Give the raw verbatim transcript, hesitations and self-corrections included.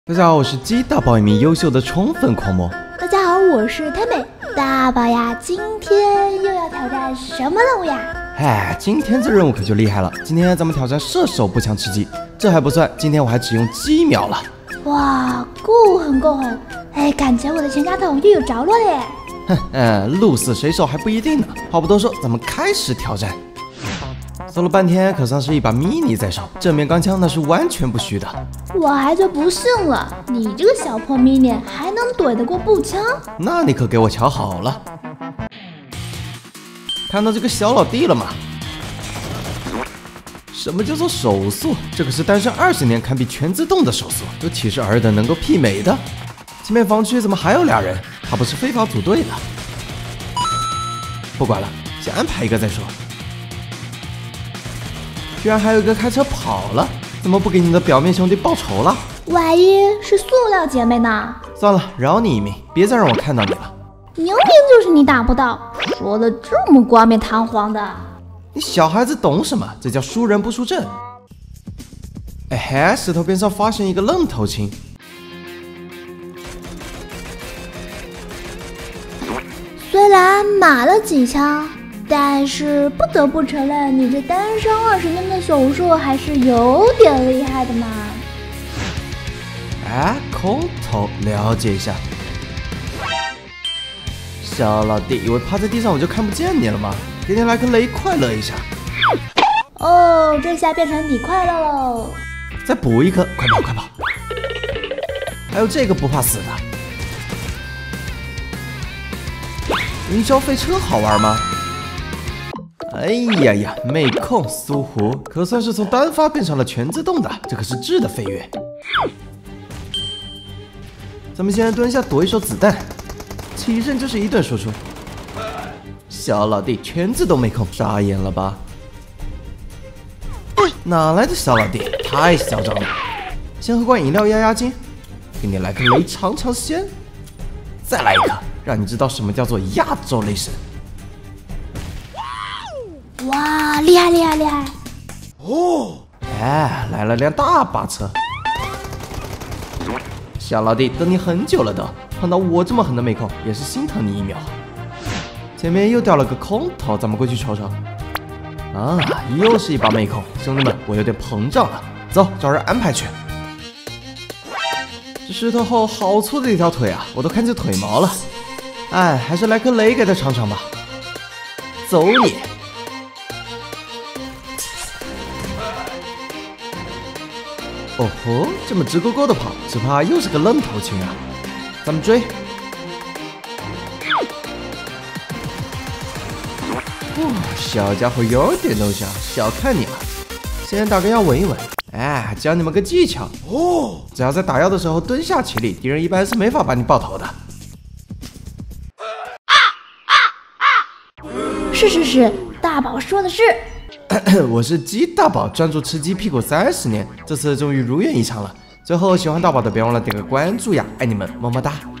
大家好，我是鸡大宝，一名优秀的宠粉狂魔。 大家好，我是太美大宝呀。今天又要挑战什么任务呀？ 哎，今天这任务可就厉害了。今天咱们挑战射手步枪吃鸡，这还不算，今天我还只用鸡秒了。 哇，够狠够狠！哎，感觉我的全家桶又有着落了耶。 哼，嗯，鹿死谁手还不一定呢。话不多说，咱们开始挑战。搜了半天，可算是一把 mini 在手，正面钢枪那是完全不虚的。 我还就不信了，你这个小破 mini 还能怼得过步枪？ 那你可给我瞧好了。看到这个小老弟了吗？什么叫做手速？这可是单身二十年堪比全自动的手速，有七十二等能够媲美的。前面防区怎么还有俩人？他不是非法组队的？不管了，先安排一个再说。居然还有一个开车跑了，怎么不给你的表面兄弟报仇了？ 万一是塑料姐妹呢？ 算了，饶你一命，别再让我看到你了。 明明就是你打不到，说的这么冠冕堂皇的。 你小孩子懂什么？这叫输人不输阵。哎嘿，石头边上发现一个愣头青。 虽然码了几枪，但是不得不承认，你这单身二十年的手术还是有点厉害的嘛。 哎，空投，了解一下。小老弟，以为趴在地上我就看不见你了吗？给你来个雷，快乐一下。 哦，这下变成你快乐喽！ 再补一颗，快跑快跑！还有这个不怕死的。云霄飞车好玩吗？哎呀呀，妹控苏湖可算是从单发变成了全自动的，这可是质的飞跃。咱们先蹲下躲一手子弹，起身就是一顿输出。小老弟全自动妹控，傻眼了吧？哪来的小老弟？太嚣张了！先喝罐饮料压压惊，给你来个雷尝尝鲜，再来一个，让你知道什么叫做亚洲雷神。 哇，厉害厉害厉害！ 哦，哎，来了辆大巴车。小老弟，等你很久了都，碰到我这么狠的妹控，也是心疼你一秒。前面又掉了个空投，咱们过去瞅瞅。啊，又是一把妹控，兄弟们，我有点膨胀了，走，找人安排去。这石头后好粗的一条腿啊，我都看见腿毛了。哎，还是来颗雷给他尝尝吧。走你！哦吼，这么直勾勾的跑，只怕又是个愣头青啊！咱们追。哇，小家伙有点东西啊，小看你了。先打个药稳一稳。哎，教你们个技巧哦，只要在打药的时候蹲下起立，敌人一般是没法把你爆头的。 是是是，大宝说的是。 我是鸡大宝，专注吃鸡屁股三十年，这次终于如愿以偿了。最后喜欢大宝的别忘了点个关注呀，爱你们，么么哒。